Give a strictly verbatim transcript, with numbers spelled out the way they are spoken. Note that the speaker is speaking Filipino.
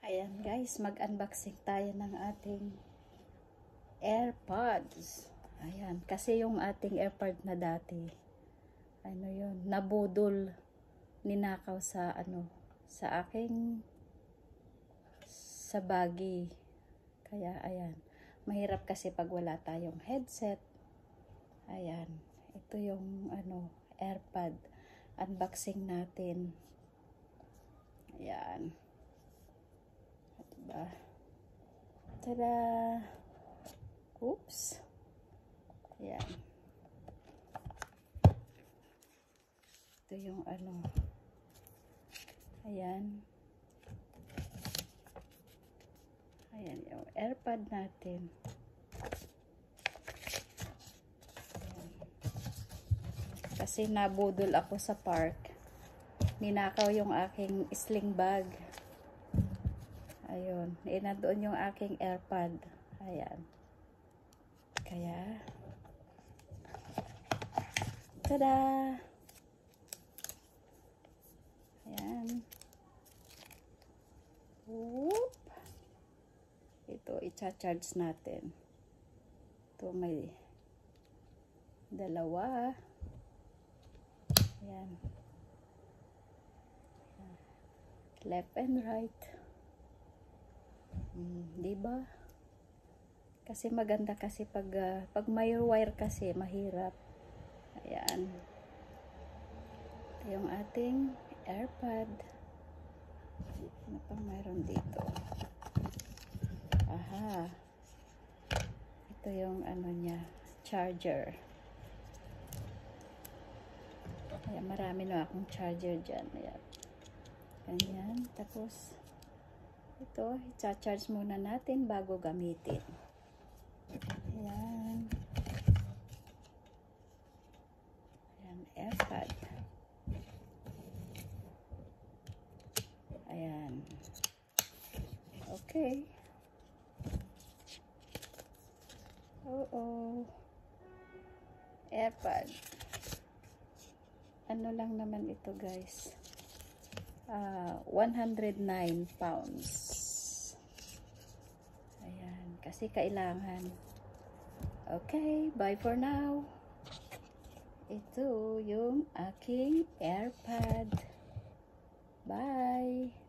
Ayan guys, mag-unboxing tayo ng ating AirPods. Ayan, kasi yung ating AirPod na dati, ano yun, nabudol, ninakaw sa ano, sa aking sa baggy. Kaya ayan, mahirap kasi pag wala tayong headset. Ayan, ito yung ano, AirPod. Unboxing natin. Ayan. Diba? Tada! Oops! Ayan. Ito yung ano. Ayan. Ayan yung AirPod natin. Ayan. Kasi nabudol ako sa park. Ninakaw yung aking sling bag. Ayun, inandoon yung aking AirPod. Ayan. Kaya, tada! Ayan. Whoop! Ito, i-charge natin. Ito, may dalawa. Ayan. Left and right. Hmm, diba? Kasi maganda kasi pag uh, pag may wire kasi mahirap. Ayan. Ito yung ating AirPod. Ano pang mayroon dito? Aha. Ito yung ano niya, charger. Ayan, marami na akong charger dyan. Ayan. Ganyan. Tapos ito, i-charge muna natin bago gamitin. Ayan. Ayan, AirPod. Ayan. Okay. Oo. AirPod. Ano lang naman ito, guys? Uh, one hundred nine pounds. Ayan, kasi kailangan. Okay, bye for now. Ito yung aking AirPod. Bye.